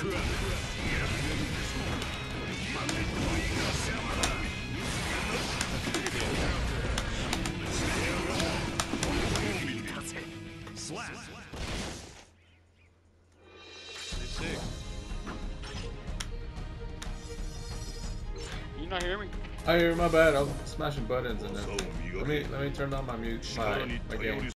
Slap. You not hear me? I hear, my bad. I'm smashing buttons and everything. Let me turn on my mute, my game.